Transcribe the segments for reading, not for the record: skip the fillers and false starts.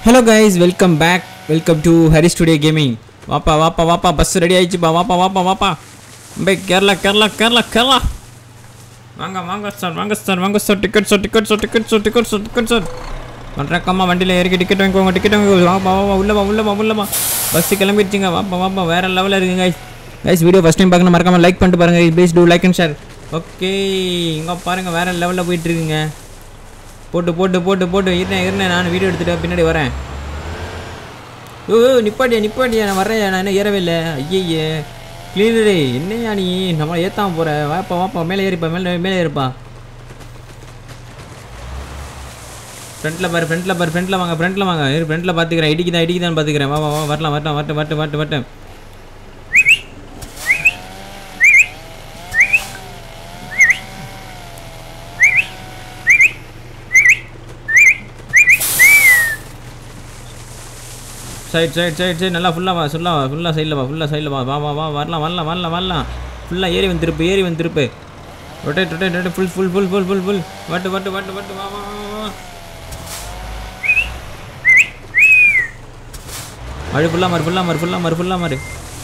Hello guys, welcome back. Welcome to Harry Studio Gaming. Wapa bus ready ஆயிச்சு பா. Wapa. பே கேரளா. வாங்க sir ticket sir. பண்றக்கம்மா வண்டில ஏறி ticket வாங்குங்க. உள்ள வா. பஸ் கிளம்பிடுச்சுங்க. வாப்பா வேற லெவல்ல இருக்கு guys. Guys video first time பார்க்கணும் மறக்காம லைக் பண்ணிட்டு பாருங்க. Please do like and share. Okay இங்க பாருங்க வேற லெவல்ல போயிட்டு இருக்குங்க. போட்டு இருங்க நான் வீடியோ எடுத்துட்டு பின்னாடி வரேன். ஓ நிப்பாட்டியா நான் வரேன். நான் என்ன ஏறவே இல்லை. ஐயே கிளீனரே என்னையா நீ நம்மளை ஏத்தாம போற. வாப்பா மேலே ஏறிப்பா. மேலே ஏறிப்பா. ஃப்ரண்ட்ல வாங்க. ஃப்ரண்ட்ல பாத்துக்கிறேன். இடிக்குதான் பாத்துக்கிறேன். வா வரலாம். சைட் நல்லா ஃபுல்லா சைடுல வா. வா வரலாம். ஃபுல்லா ஏறி வந்து திருப்பு. Rotate full. வட்டு வா. மறு ஃபுல்லா மாறு.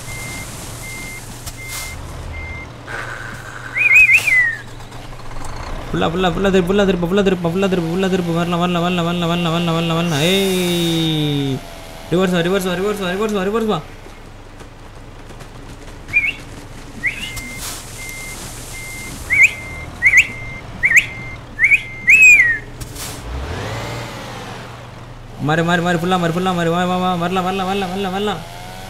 ஃபுல்லா திருப்பு. வரலாம். ஏய் ரிவர்ஸ் வா. மாறு ஃபுல்லா மாறு. வா வரலாம்.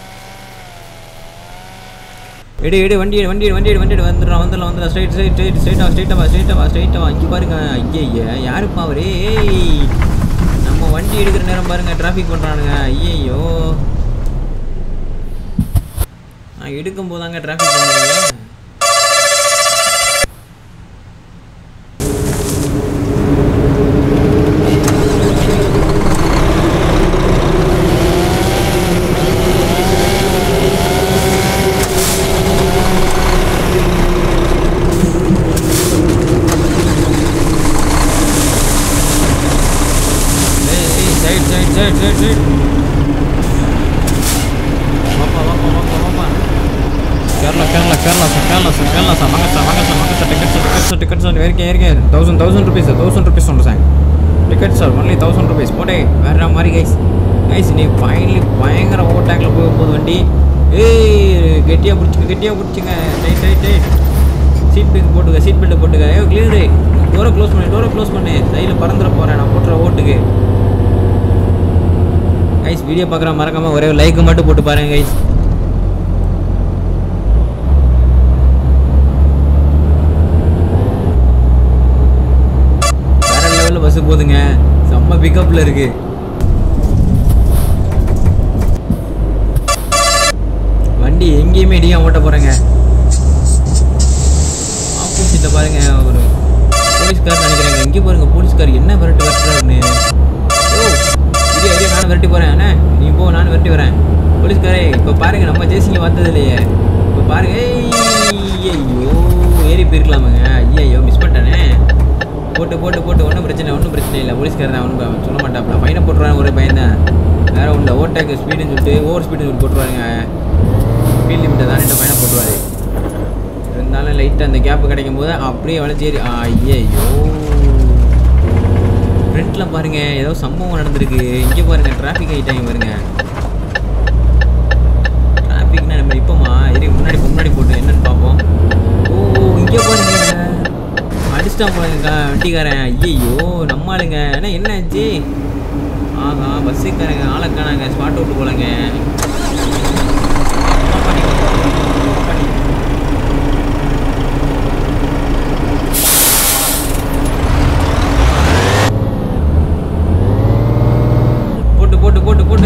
எடு வண்டி வந்துடலாம். ஸ்ட்ரைட்டா வா. இங்க பாருங்க. ஐயே யாருப்பா அவரே. நம்ம வண்டி எடுக்கிற நேரம் பாருங்க டிராஃபிக் பண்றானுங்க. ஐயோ நான் எடுக்கும் போதாங்க டிராஃபிக் பண்ணுவாங்க. Kerela வாங்க டிக்கெட் சார் ஏறிக்க 1000 rupees சொல்றேன். டிக்கெட் சார் only 1000 rupees போடே வேற மாதிரி கைஸ் நீ ஃபைனலி பயங்கர ஓவர்டேக்ல போகுது வண்டி. ஏய் கெட்டியா புடிச்சுங்க. டைட் சீட் பெல்ட் போட்டுங்க. ஏய் கிளியர் டோரை க்ளோஸ் பண்ணு. சைடுல பறந்துற போறேன் நான் போட்ற ஓட்டுக்கு. கைஸ் வீடியோ பார்க்குற மறக்காம ஒரே லைக் மட்டும் போட்டு பாருங்க கைஸ். வேற லெவல்ல பஸ் போகுதுங்க. செம்ம பிக்கப்ல இருக்கு. வண்டி எங்கேயுமே இடியா ஓட்ட போறேங்க. ஆப்போசிட்ல பாருங்க ஒரு போலீஸ்கார் நினைக்கிறேங்க. இங்கே பாருங்க போலீஸ்கார் என்ன விரட்டுறாருன்னு. நானும் விரட்டி போறேன். அண்ணா நீ போ நானும் விரட்டி வரேன். போலீஸ்காரே இப்போ பாருங்க நம்ம ஜேசிங்க பார்த்தது இல்லையே. இப்போ பாருங்க. ஐயோ ஏறி போயிருக்கலாமாங்க. ஐயோ மிஸ் பண்ணிட்டானே. போட்டு ஒன்றும் பிரச்சனை இல்லை. போலீஸ்காரர் தான் ஒன்றும் சொல்ல மாட்டாப்ல. ஃபைனை போட்டுருவாங்க. ஒரே பையன் தான் வேற ஒன்று. ஓவர்டேக் ஸ்பீடுன்னு சொல்லிட்டு ஓவர் ஸ்பீடுன்னு போட்டுருவாருங்க. ஸ்பீட் லிமிட்டை தானே ஃபைனை போட்டுருவாரு. இருந்தாலும் லைட்டாக அந்த கேப்பு கிடைக்கும் போது அப்படியே வளைச்சேரி. ஐயோ ஃப்ரண்ட்ல பாருங்க ஏதோ சம்பவம் நடந்திருக்கு. இங்கே பாருங்க டிராஃபிக் ஆகிட்டாங்க பாருங்க. டிராஃபிக்னா நம்ம இப்போமா முன்னாடி போட்டு என்னன்னு பார்ப்போம். ஓ இங்கே பாருங்க அடிச்சிட்டா போங்க வண்டிக்காரன். ஐயோ நம்ம ஆளுங்க. என்ன ஆச்சு. ஆஹா பஸ்ஸுக்காரங்க ஆளக்கானாங்க. ஸ்பாட் அவுட்டு போலங்க. போட்டு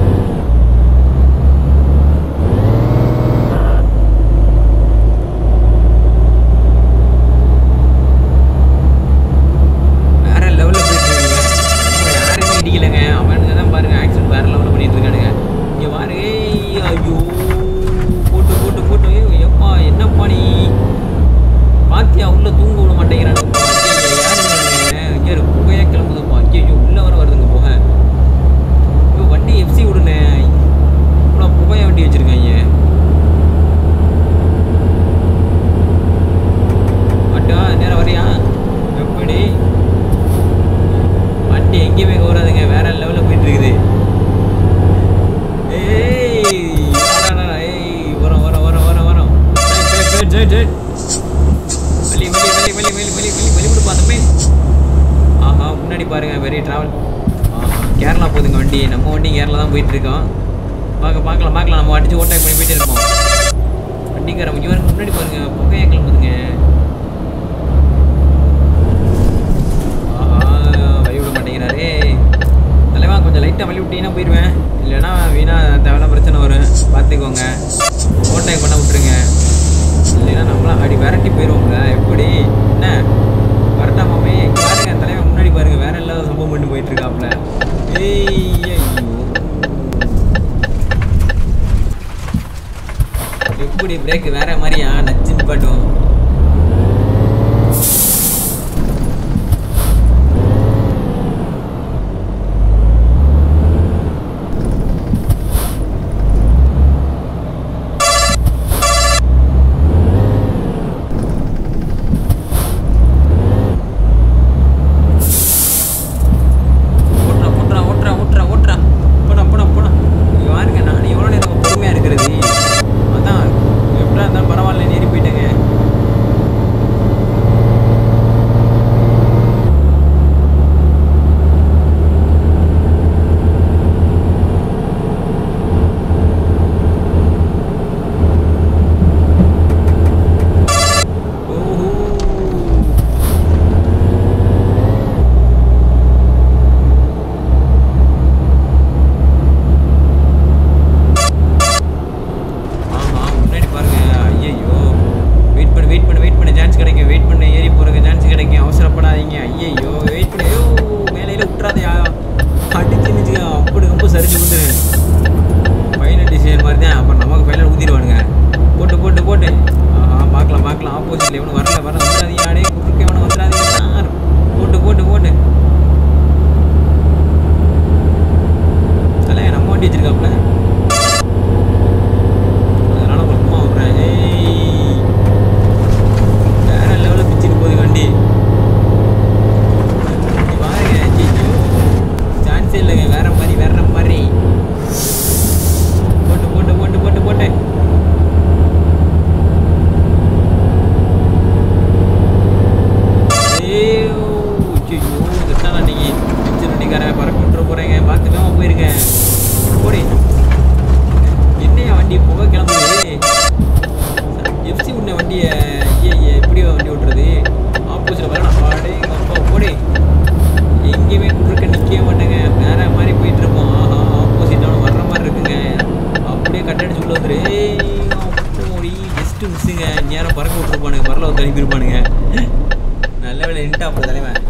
வேற லெவல்ல போயிட்டு இருக்காங்க. யாருமே இடிக்கலைங்க. அவனுங்க தான் பாருங்க ஆக்சிடென்ட் வேற லெவல்ல பண்ணிட்டு இருக்கானுங்க. இங்க பாருங்க. ஐயோ போட்டு எப்பா என்னப்பா நீ பாத்தியா உள்ள தூங்க விட மாட்டேங்கிறானு. யாருங்க புகையா கிளம்புதுப்பா. ஐயோ உள்ள வர வருதுங்க புகை. லெவலில் போயிட்டு இருக்குது. ஏய் வரோம் வரோம் வரோம் வரோம் வரோம். வெளிவிடு பார்த்தோமே. ஆஹா முன்னாடி பாருங்க பெரிய ட்ராவல். கேரளா போகுதுங்க வண்டி. நம்ம வண்டி கேரளா தான் போயிட்டு இருக்கோம். பார்க்கலாம் நம்ம அடிச்சு ஓட்டாக் பண்ணி போயிட்டே இருப்போம். வண்டிக்கார இவருக்கு முன்னாடி பாருங்க புகையை கிளம்புதுங்க. ஆஹா வழி விட மாட்டேங்கிறாரு தலைவா. கொஞ்சம் லைட்டாக வழி விட்டீங்கன்னா போயிடுவேன். இல்லைன்னா வீணாக தேவையான பிரச்சனை வரும். பார்த்துக்கோங்க. ஓட்டாக் பண்ண விட்டுருங்க. இல்லைன்னா நம்மளாம் அடி விரட்டி போயிடுவோங்க. எப்படி என்ன கரெக்டாக மாமே பாருங்க. தலைவன் முன்னாடி பாருங்க வேற இல்லாத சம்பவம் பண்ணி போயிட்டு இருக்காப்புல. ஐயோ எப்படி பிரேக் வேற மாதிரியா நச்சுன்னு பாட்டும். நேரம் பறக்க விட்டுருப்பானுங்க. பரல வந்து அனுப்பியிருப்பானுங்க. நல்ல வேலை நின்ட்டா அப்படி தலைவன்.